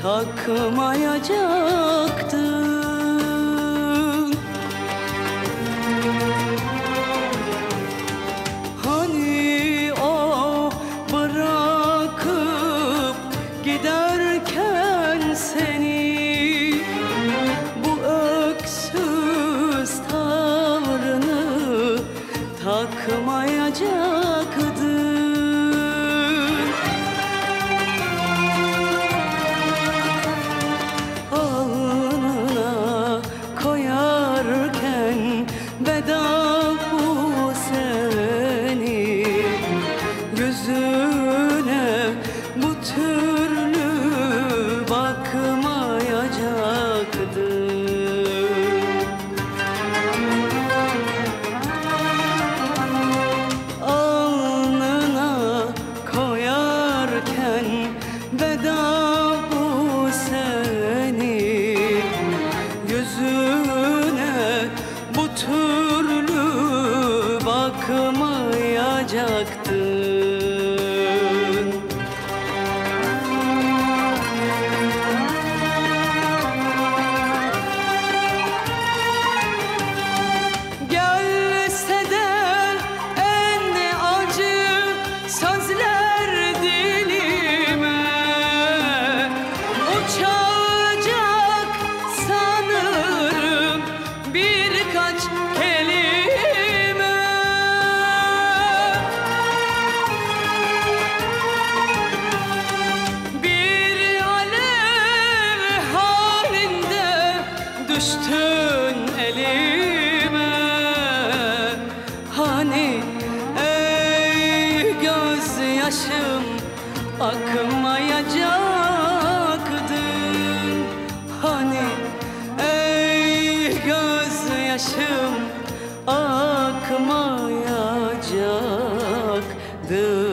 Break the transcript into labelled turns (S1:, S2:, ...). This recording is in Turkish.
S1: takmayacaktın. Hani o bırakıp giderken seni, bu öksüz tavrını takmayacaktın. Alnına koyarken veda bu seni, yüzüne bu türlü bakmayacaktın. Alnına koyarken veda bu seni, yüzüne bu türlü bakmayacaktın. Gelse de en acı sözler dilime, uçacak sanırım birkaç kelime. Bir alev halinde düştün elime. Hani ey gözyaşım akmayacaktın. Hani ey gözyaşım akmayacaktın.